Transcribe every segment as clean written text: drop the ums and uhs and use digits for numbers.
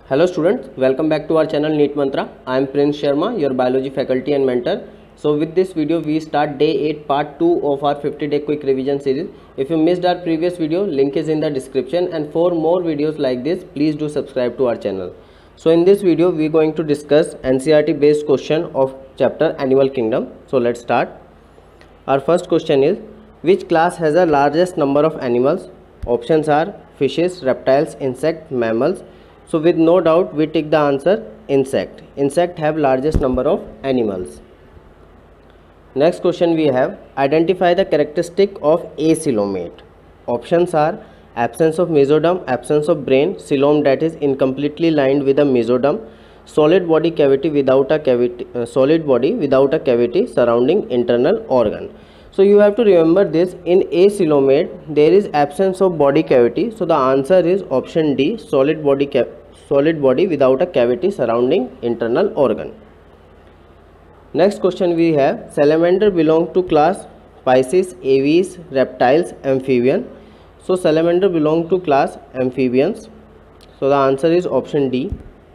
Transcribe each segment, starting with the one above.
Hello students, welcome back to our channel NEET Mantra. I am Prince Sharma, your biology faculty and mentor. So with this video we start day 8 part 2 of our 50-day quick revision series. If you missed our previous video, link is in the description, and for more videos like this please do subscribe to our channel. So in this video we are going to discuss NCERT based question of chapter Animal Kingdom. So let's start. Our first question is, which class has the largest number of animals? Options are fishes, reptiles, insect, mammals. So with no doubt we take the answer insect. Insect have largest number of animals. Next question we have, identify the characteristic of a coelomate. Options are absence of mesoderm, absence of brain, coelom that is incompletely lined with a mesoderm, solid body without a cavity surrounding internal organ. So you have to remember this, in a coelomate there is absence of body cavity, so the answer is option D, solid body without a cavity surrounding internal organ. Next question we have, salamander belong to class Pisces, Aves, reptiles, amphibian. So salamander belong to class amphibians, so the answer is option D.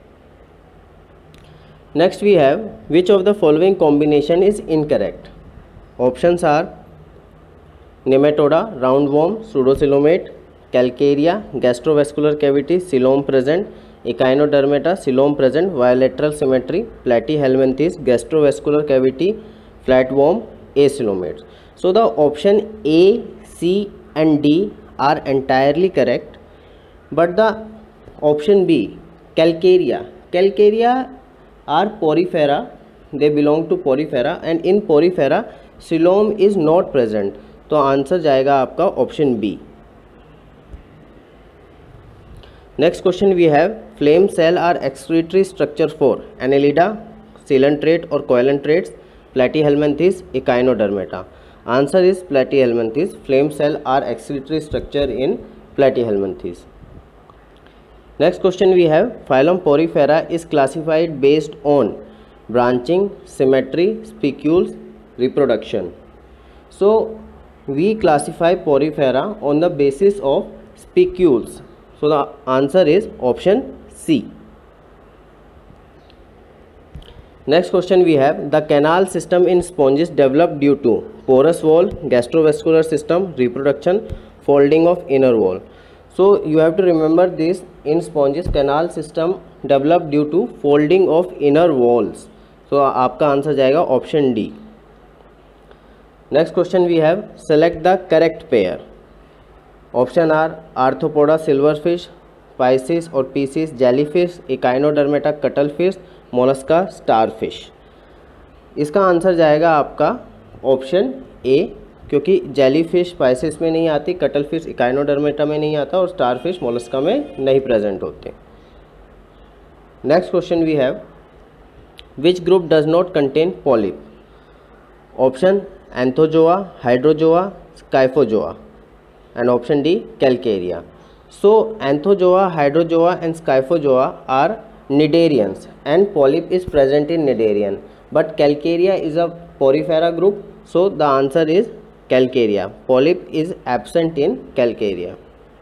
Next we have, which of the following combination is incorrect? Options are nematoda, roundworm, pseudocoelomate, calcarea, gastrovascular cavity, coelom present, echinodermata, coelom present, bilateral symmetry, platyhelminthes, gastrovascular cavity, flatworm, acoelomates. So the option A, C and D are entirely correct, but the option B, calcarea are porifera, they belong to porifera, and in porifera coelom is not present, तो answer जाएगा आपका option B. Next question we have, flame cell are excretory structure for Annelida, coelenterate or coelentrates, platyhelminthes, echinodermata. Answer is platyhelminthes. Flame cell are excretory structure in platyhelminthes. Next question we have, phylum Porifera is classified based on branching, symmetry, spicules, reproduction. So we classify Porifera on the basis of spicules. So the answer is option C. Next question we have, the canal system in sponges developed due to porous wall, gastrovascular system, reproduction, folding of inner wall. So you have to remember this, in sponges canal system developed due to folding of inner walls. So आपका answer जाएगा option D. Next question we have, select the correct pair. Option are arthropoda silverfish, Pisces or Pisces jellyfish, echinodermata cuttlefish, mollusca starfish. इसका answer जाएगा आपका option ए, क्योंकि jellyfish Pisces में नहीं आती, cuttlefish Echinodermata में नहीं आता और स्टारफिश मोलस्का में नहीं प्रेजेंट होते. Next question we have, which group does not contain polyp? Option Anthozoa, Hydrozoa, Scyphozoa, and option D, calcarea. So Anthozoa, Hydrozoa and Scyphozoa are cnidarians and polyp is present in cnidarian, but calcarea is a porifera group, so the answer is calcarea. Polyp is absent in calcarea.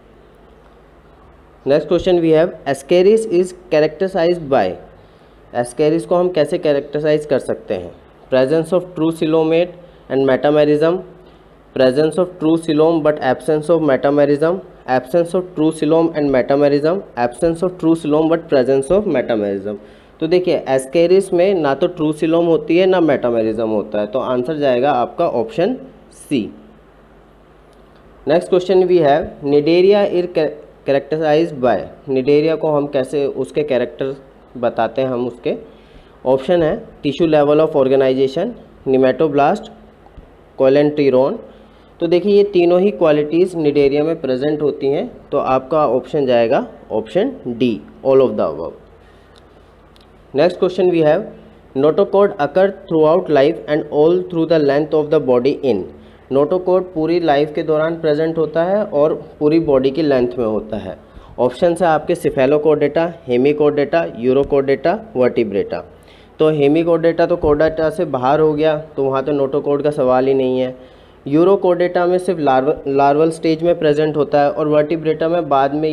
Next question we have, Ascaris is characterized by. Ascaris को हम कैसे characterize कर सकते हैं? Presence of true coelomate and metamerism, presence of true coelom but absence of metamerism, absence of true coelom and metamerism, absence of true coelom but presence of metamerism. तो देखिए Ascaris में ना तो ट्रू coelom होती है ना metamerism होता है, तो आंसर जाएगा आपका option C. Next question we have, Cnidaria is characterised by. Cnidaria को हम कैसे उसके कैरेक्टर बताते हैं हम उसके. ऑप्शन है tissue level of organisation, nematoblast, coelenteron. तो देखिए ये तीनों ही क्वालिटीज़ निडेरिया में प्रेजेंट होती हैं, तो आपका ऑप्शन जाएगा option D, all of the above. Next question we have, notochord occur throughout life and all through the length of the body in. Notochord पूरी लाइफ के दौरान प्रेजेंट होता है और पूरी बॉडी की लेंथ में होता है. ऑप्शन है आपके सिफेलोकॉर्डेटा, हेमिकॉर्डेटा, यूरोकॉर्डेटा, वर्टिब्रेटा. तो हेमिकॉर्डेटा तो कॉर्डेटा से बाहर हो गया, तो वहाँ तो नोटोकॉड का सवाल ही नहीं है. यूरोकोडेटा में सिर्फ लार्वल स्टेज में प्रेजेंट होता है और वर्टिब्रेटा में बाद में ये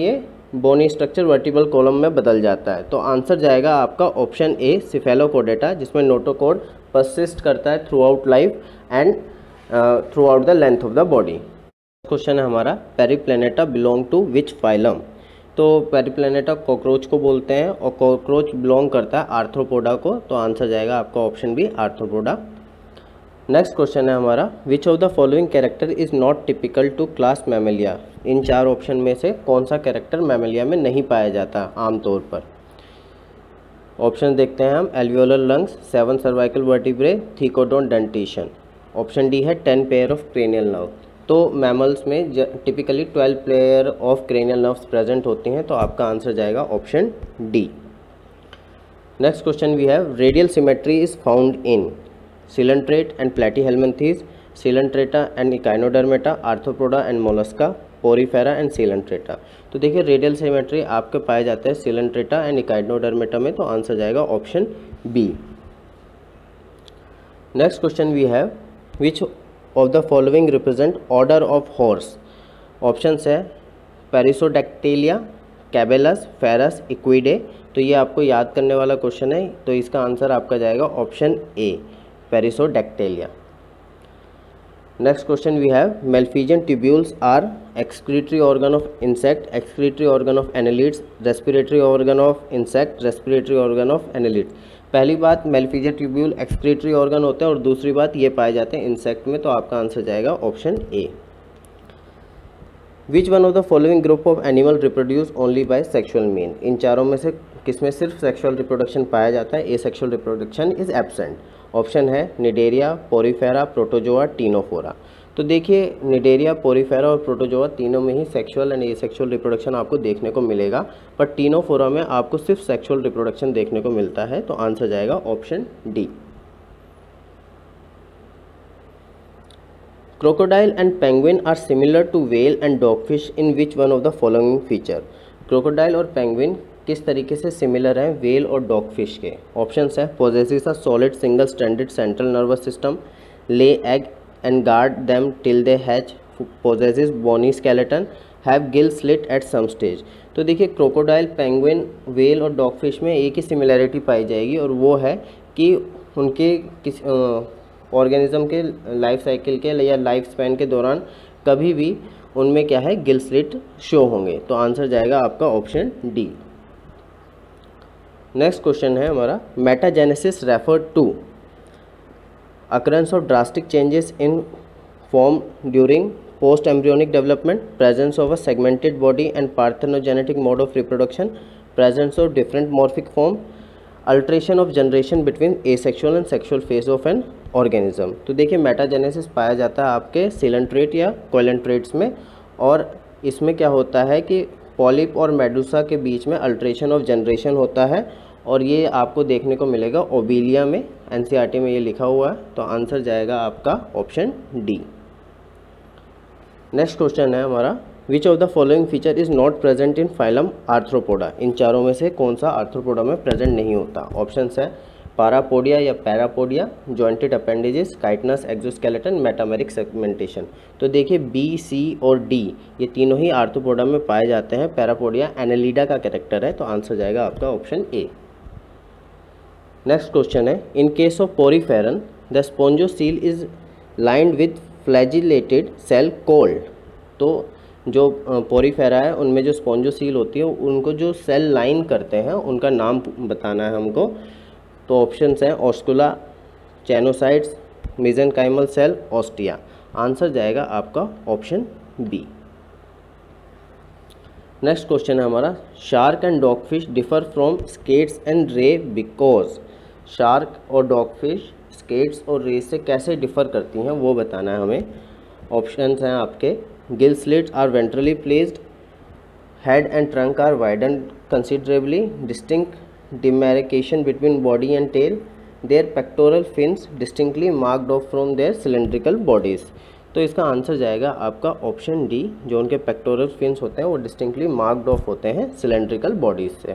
बोनी स्ट्रक्चर वर्टिब्रल कॉलम में बदल जाता है। तो आंसर जाएगा आपका ऑप्शन ए सिफेलोकोडेटा, जिसमें नोटोकॉर्ड परसिस्ट करता है throughout life and throughout the length of the body. Question है हमारा Periplaneta belong to which phylum. तो पेरिप्लैनेटा कॉकरोच को बोलते हैं और कॉकरोच बिलोंग करता है आर्थ्रोपोडा को। तो आंसर जाएगा आपका option B Arthropoda. Next question है हमारा which of the following character is not typical to class Mammalia. इन 4 ऑप्शन में से कौन सा कैरेक्टर मैमेलिया में नहीं पाया जाता आमतौर पर। ऑप्शन देखते हैं हम, alveolar lungs, 7 cervical vertebrae, thecodont dentition. Option D है 10 पेयर ऑफ क्रेनियल नर्व। तो मैमल्स में typically 12 pair of cranial nerves present होती हैं। तो आपका आंसर जाएगा option D. Next question we have radial symmetry is found in Coelenterate and Platyhelminthes, Coelenterata and Echinodermata, Arthropoda and Mollusca, Porifera and Coelenterata। तो देखिए radial symmetry आपके पाए जाते हैं Coelenterata एंड Echinodermata में। तो आंसर जाएगा option B. Next question we have which of the following represent order of horse. Options है पेरिसोडैक्टिलिया, कैबेलस, फेरस, इक्विडे। तो ये आपको याद करने वाला क्वेश्चन है। तो इसका आंसर आपका जाएगा option A Perissodactyla. Next question we have Malpighian tubules are excretory organ of insect, excretory organ of annelids, respiratory organ of insect, respiratory organ of annelids. पहली बात मेल्फिजियन ट्यूब्यूल एक्सक्रीटरी ऑर्गन होते हैं और दूसरी बात ये पाए जाते हैं इंसेक्ट में। तो आपका आंसर जाएगा option A. Which one of the following group of animal reproduce only by sexual mean. इन चारों में से किसमें सिर्फ सेक्सुअल रिप्रोडक्शन पाया जाता है, asexual reproduction is absent. Option है निडेरिया, पोरीफेरा, प्रोटोजोआ, टीनोफोरा। तो देखिए निडेरिया, पोरीफेरा और प्रोटोजोआ तीनों में ही सेक्सुअल एंड एसेक्सुअल रिप्रोडक्शन आपको देखने को मिलेगा, पर टीनोफोरा में आपको सिर्फ सेक्सुअल रिप्रोडक्शन देखने को मिलता है। तो आंसर जाएगा option D. Crocodile and penguin are similar to whale and dogfish in which one of the following feature. Crocodile और पेंगुइन किस तरीके से सिमिलर हैं व्हेल और डॉगफिश के। ऑप्शंस है possess a solid single stranded central nervous system, lay egg and guard them till they hatch, possess bony skeleton, have gill slit at some stage. तो देखिए क्रोकोडाइल, पेंगुइन, व्हेल और dogfish में एक ही similarity पाई जाएगी और वो है कि उनके किस ऑर्गेनिज्म के लाइफ साइकिल के या लाइफ स्पैन के दौरान कभी भी उनमें क्या है गिल स्लिट शो होंगे। तो आंसर जाएगा आपका ऑप्शन डी। नेक्स्ट क्वेश्चन है हमारा metagenesis refer to occurrence of drastic changes in form during post embryonic development, presence of a segmented body and parthenogenetic mode of reproduction, presence of different morphic form, alternation of generation between asexual and sexual phase of an organism. तो देखिए metagenesis पाया जाता है आपके coelenterate या कोलेंट्रेट्स में और इसमें क्या होता है कि पॉलिप और मेडुसा के बीच में अल्ट्रेशन ऑफ जनरेशन होता है और ये आपको देखने को मिलेगा ओबिलिया में, एनसीईआरटी में ये लिखा हुआ है। तो आंसर जाएगा आपका ऑप्शन डी। नेक्स्ट क्वेश्चन है हमारा which of the following feature is not present in phylum Arthropoda. इन चारों में से कौन सा आर्थ्रोपोडा में प्रेजेंट नहीं होता। ऑप्शंस है पारापोडिया या parapodia, jointed appendages, chitinous exoskeleton, metameric segmentation. तो देखिए बी, सी और डी ये तीनों ही आर्थ्रोपोडा में पाए जाते हैं। पैरापोडिया एनालिडा का कैरेक्टर है। तो आंसर जाएगा आपका ऑप्शन ए। नेक्स्ट क्वेश्चन है in case of poriferan the spongocoel is lined with flagellated cell called. तो जो पोरीफेरा है उनमें जो स्पोंजोसील होती है उनको जो सेल लाइन करते हैं उनका नाम बताना है हमको। तो ऑप्शंस हैं oscula, choanocytes, mesenchymal cell, ostia. Answer जाएगा आपका ऑप्शन बी। नेक्स्ट क्वेश्चन है हमारा shark and dogfish differ from skates and ray because. Shark और डॉगफिश स्केट्स और रे से कैसे डिफर करती हैं वो बताना है हमें। ऑप्शंस हैं आपके gill slits are ventrally placed, head and trunk are widen considerably, distinct demarcation between body and tail, their pectoral fins distinctly marked off from their cylindrical bodies। तो इसका आंसर जाएगा आपका ऑप्शन डी। जो उनके pectoral fins होते हैं वो distinctly marked off होते हैं सिलेंड्रिकल बॉडीज से।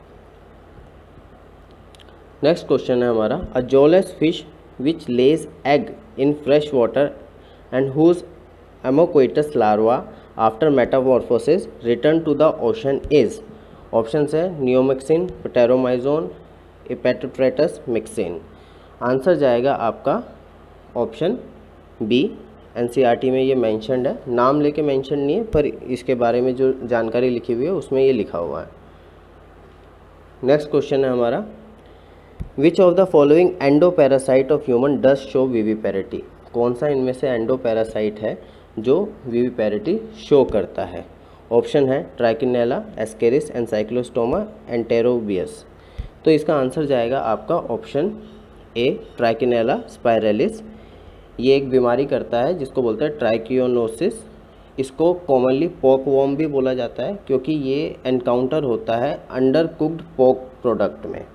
नेक्स्ट क्वेश्चन है हमारा a jawless fish which lays egg in fresh water and whose ammocoetes larva after metamorphosis return to the ocean is. Option है नियोमिक्सिन, प्टेरोमाइजोन, इपेटोट्रेटस मिक्सिन। आंसर जाएगा आपका option B. NCERT में ये mentioned है, नाम लेके मेंशन नहीं है, पर इसके बारे में जो जानकारी लिखी हुई है उसमें ये लिखा हुआ है। नेक्स्ट क्वेश्चन है हमारा, which of the following endoparasite of human does show viviparity. कौन सा इनमें से एंडोपैरासाइट है जो विविपेरिटी शो करता है। ऑप्शन है ट्राइकिनेला, एस्केरिस, एनसाइक्लोस्टोमा, एंटेरोबियस। तो इसका आंसर जाएगा आपका ऑप्शन ए, ट्राइकिनेला स्पाइरेलिस। ये एक बीमारी करता है जिसको बोलते हैं ट्राइकियोनोसिस। इसको कॉमनली पोक वॉर्म भी बोला जाता है क्योंकि ये एनकाउंटर होता है अंडर कुक्ड पोक प्रोडक्ट में।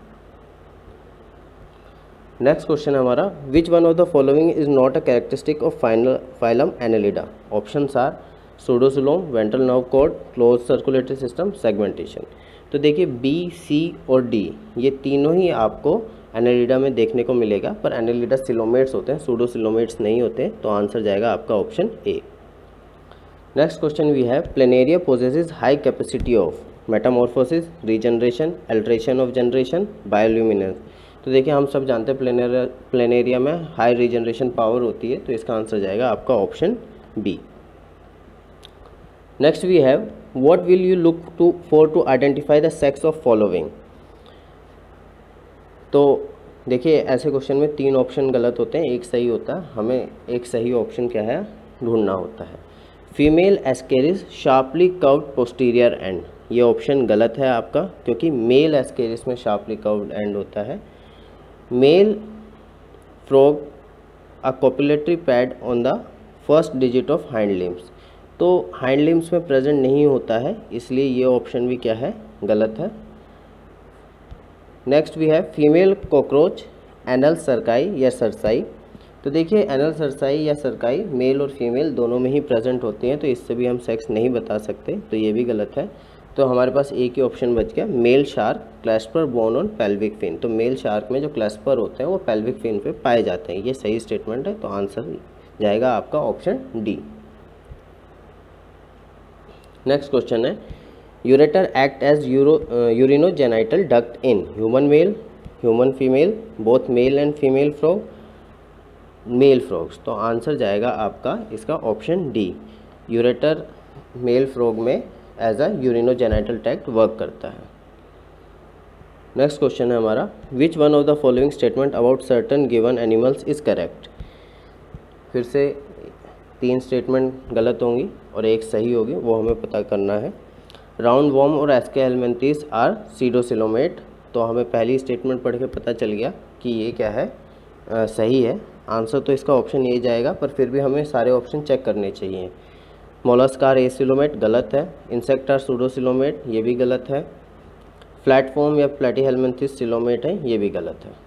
नेक्स्ट क्वेश्चन है हमारा, which one of the following is not a characteristic of phylum Annelida. Options are pseudocoelom, ventral nerve cord, close circulatory system, segmentation. तो देखिए बी, सी और डी ये तीनों ही आपको एनेलिडा में देखने को मिलेगा, पर एनेलिडा सिलोमेट्स होते हैं, सूडोसिलोमेट्स नहीं होते। तो आंसर जाएगा आपका option A. Next question we have, Planaria possesses high capacity of metamorphosis, regeneration, alternation of generation, bioluminescence. तो देखिए हम सब जानते हैं प्लेनेरिया में हाई रीजनरेशन पावर होती है, तो इसका आंसर जाएगा आपका option B. Next we have, what will you look to identify the sex of following. तो देखिए ऐसे क्वेश्चन में 3 ऑप्शन गलत होते हैं, एक सही होता है। हमें एक सही ऑप्शन क्या है ढूंढना होता है। Female Ascaris sharply curved posterior end, ये ऑप्शन गलत है आपका क्योंकि मेल एस्केरिस में शार्पली कर्व्ड एंड होता है। Male frog a copulatory pad on the first digit of hind limbs, तो हाइंड लिम्स में प्रेजेंट नहीं होता है, इसलिए ये ऑप्शन भी क्या है गलत है। Next we have female cockroach anal cerci या सरसाई। तो देखिए एनल सरसाई या सरकाई मेल और फीमेल दोनों में ही प्रेजेंट होती हैं, तो इससे भी हम सेक्स नहीं बता सकते, तो ये भी गलत है। तो हमारे पास एक ही ऑप्शन बच गया, male shark clasper bone on pelvic fin. तो मेल शार्क में जो क्लैस्पर होते हैं वो पेल्विक फिन पे पाए जाते हैं, ये सही स्टेटमेंट है। तो आंसर जाएगा आपका ऑप्शन डी। नेक्स्ट क्वेश्चन है, ureter act as urinogenital duct in human male, human female, both male and female frog, male frogs. तो आंसर जाएगा आपका इसका option D, ureter male frog में as a urinogenital tract work करता है। Next question है हमारा, which one of the following statement about certain given animals is correct. फिर से 3 स्टेटमेंट गलत होंगी और एक सही होगी, वो हमें पता करना है। राउंड वॉर्म और एस्के हेलमिंथेस आर सीडोसिलोमेट। तो हमें पहली स्टेटमेंट पढ़ के पता चल गया कि ये क्या है सही है। आंसर तो इसका ऑप्शन ये जाएगा, पर फिर भी हमें सारे ऑप्शन चेक करने चाहिए। मोलस्क आर एसिलोमेट गलत है, इंसेक्ट आर सूडोसिलोमेट ये भी गलत है, प्लेटफॉर्म या प्लेटीहेलमिंथेस सिलोमेट है ये भी गलत है।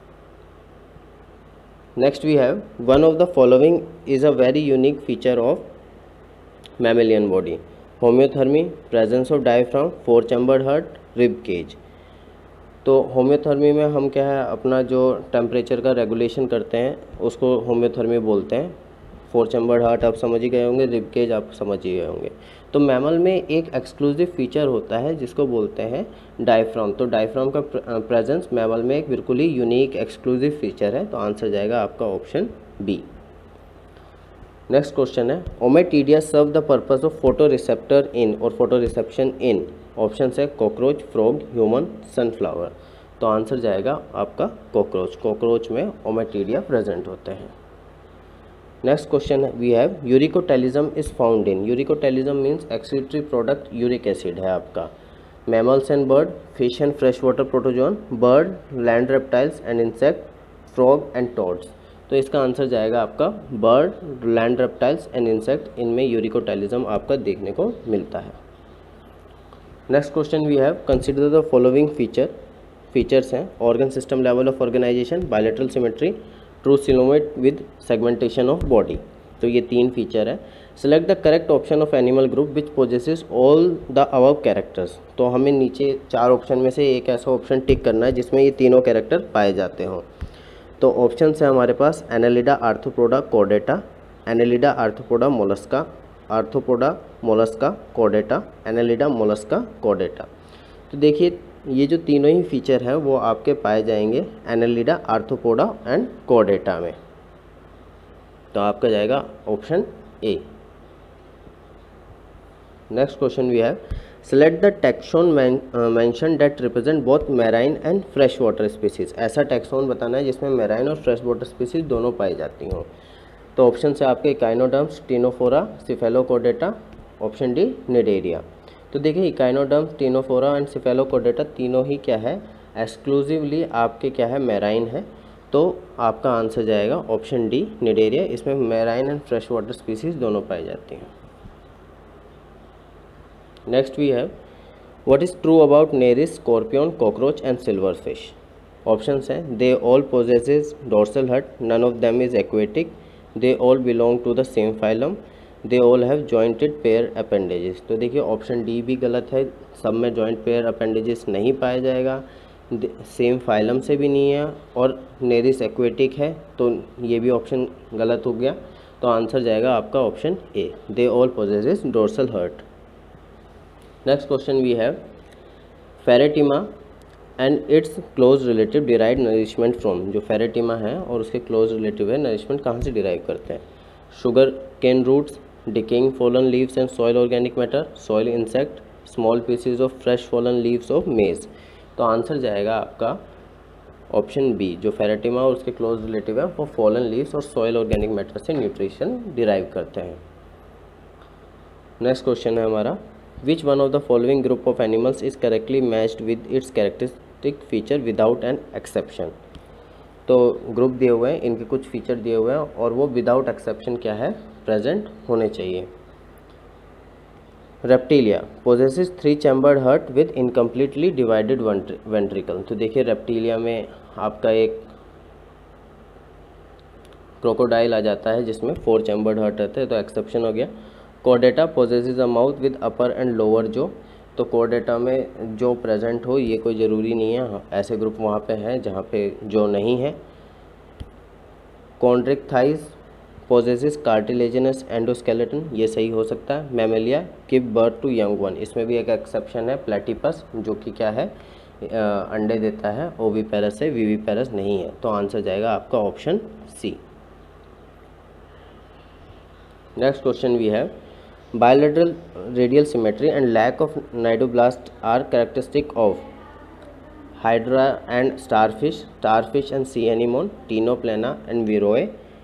Next we have, one of the following is a very unique feature of mammalian body, homeothermy, presence of diaphragm, 4 chambered heart, rib cage. तो होम्योथर्मी में हम क्या है अपना जो टेम्परेचर का रेगुलेशन करते हैं उसको होम्योथर्मी बोलते हैं। 4 चैम्बर्ड हार्ट आप समझ ही गए होंगे, रिब केज आप समझ ही गए होंगे। तो मैमल में एक एक्सक्लूसिव फीचर होता है जिसको बोलते हैं डायफ्राम। तो डायफ्राम का प्रेजेंस मैमल में एक बिल्कुल ही यूनिक एक्सक्लूसिव फीचर है। तो आंसर जाएगा आपका ऑप्शन बी। नेक्स्ट क्वेश्चन है, ommatidia serve the purpose of photoreceptor in और फोटो रिसेप्शन इन। ऑप्शन है कॉकरोच, फ्रॉग, ह्यूमन, सनफ्लावर। तो आंसर जाएगा आपका कॉकरोच। कॉकरोच में ओमेटीडिया प्रेजेंट होते हैं। Next question we have, uricotelism is found in. Uricotelism means excretory product uric acid है आपका। Mammals and bird, fish and fresh water protozoan, bird, land reptiles and insect, frog and toads. तो इसका answer जाएगा आपका bird, land reptiles and insect, इनमें uricotelism आपका देखने को मिलता है। Next question we have, consider the following features हैं, organ system level of organisation, bilateral symmetry, true coelomate with segmentation of body. तो ये 3 फीचर है। Select the correct option of animal group which possesses all the above characters. तो हमें नीचे 4 option में से एक ऐसा ऑप्शन टिक करना है जिसमें ये तीनों कैरेक्टर पाए जाते हों। तो ऑप्शन है हमारे पास Annelida Arthropoda Chordata, Annelida Arthropoda Mollusca, Arthropoda Mollusca Chordata, Annelida Mollusca Chordata. तो देखिए ये जो तीनों ही फीचर हैं वो आपके पाए जाएंगे एनालिडा, आर्थ्रोपोडा एंड कॉर्डेटा में। तो आपका जाएगा option A. Next question we have select the taxon mention that represent both marine and fresh water species. ऐसा टैक्सोन बताना है जिसमें मैराइन और फ्रेश वाटर स्पीसीज दोनों पाई जाती हों। तो ऑप्शन से आपके echinoderms, Ctenophora, Cephalochordata, option D Cnidaria. तो देखिए इकाइनोडर्म्स, टिनोफोरा एंड सिफेलोकॉर्डेटा तीनों ही क्या है, एक्सक्लूसिवली आपके क्या है, मैराइन है। तो आपका आंसर जाएगा ऑप्शन डी निडेरिया। इसमें marine and fresh water species दोनों पाई जाती हैं। Next we have what is true about Nereis, scorpion, cockroach and silver fish. Options हैं they all possesses dorsal heart, none of them is aquatic, they all belong to the same phylum, they all have jointed pair appendages. तो देखिए option D भी गलत है, सब में joint pair appendages नहीं पाया जाएगा, सेम फाइलम से भी नहीं है, और नेरिस एक्वेटिक है, तो ये भी ऑप्शन गलत हो गया। तो आंसर जाएगा आपका option A, they all possesses dorsal heart. Next question we have Pheretima and its close relative derive nourishment from. जो फेरेटिमा है और उसके क्लोज रिलेटिव है नरिशमेंट कहाँ से डिराइव करते हैं? Sugar cane roots, decaying fallen leaves and soil organic matter, soil insect, small pieces of fresh fallen leaves of maize. तो आंसर जाएगा आपका ऑप्शन बी, जो फेरेटिमा और उसके क्लोज रिलेटिव है वो फॉलन लीव्स और सॉइल ऑर्गेनिक मैटर से न्यूट्रिशन डिराइव करते हैं। नेक्स्ट क्वेश्चन है हमारा Which one of the following group of animals is correctly matched with its characteristic feature without an exception? तो ग्रुप दिए हुए हैं, इनके कुछ फीचर दिए हुए हैं और वो विदाउट एक्सेप्शन क्या है, प्रेजेंट होने चाहिए। Reptilia possesses 3 chambered heart with incompletely divided ventricle. तो देखिए रेप्टिलिया में आपका एक क्रोकोडाइल आ जाता है जिसमें 4 चैम्बर्ड हार्ट रहते हैं, तो एक्सेप्शन हो गया। Chordata possesses a mouth with upper and lower jaw. तो कॉर्डेटा में जो प्रेजेंट हो ये कोई ज़रूरी नहीं है, ऐसे ग्रुप वहाँ पे हैं जहाँ पे जो नहीं है। Chondrichthyes possesses cartilaginous endoskeleton, ये सही हो सकता है। Mammalia give birth to young one, इसमें भी एक एक्सेप्शन है, प्लेटिपस जो कि क्या है अंडे देता है, ओविपेरस है, विविपेरस नहीं है। तो आंसर जाएगा आपका option C. Next question we have bilateral radial symmetry and lack of cnidoblast are characteristic of hydra and starfish and sea anemone, Tinoplana and Viroe,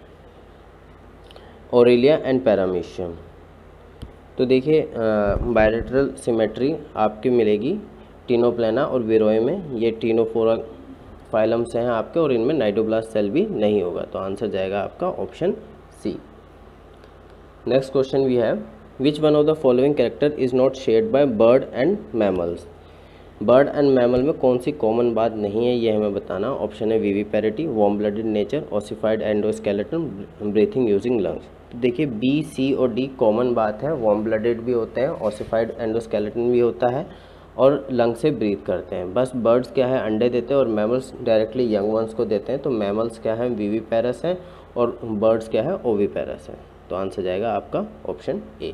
Aurelia and Paramecium। तो देखिए bilateral symmetry आपकी मिलेगी Ctenoplana और विरोए में, ये Ctenophora phylum से हैं आपके और इनमें नाइडोब्लास्ट सेल भी नहीं होगा। तो आंसर जाएगा आपका option C. Next question we have Which one of the following character is not shared by bird and mammals? Bird and mammal में कौन सी कॉमन बात नहीं है ये हमें बताना। ऑप्शन है viviparity, warm blooded nature, ossified endoskeleton, breathing using lungs. तो देखिए बी, सी और डी कॉमन बात है, वार्म ब्लडेड भी होते हैं, ऑसिफाइड एंडोस्केलेटन भी होता है और लंग से ब्रीथ करते हैं। बस बर्ड्स क्या है अंडे देते हैं और मैमल्स डायरेक्टली यंग वंस को देते हैं। तो मैमल्स क्या है विविपेरस हैं और बर्ड्स क्या है ओविपेरस हैं। तो आंसर जाएगा आपका option A.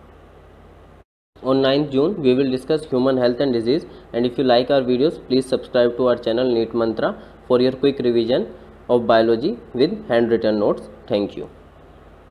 On 9th June, we will discuss human health and disease, and if you like our videos, please subscribe to our channel NEET Mantra for your quick revision of biology with handwritten notes. Thank you.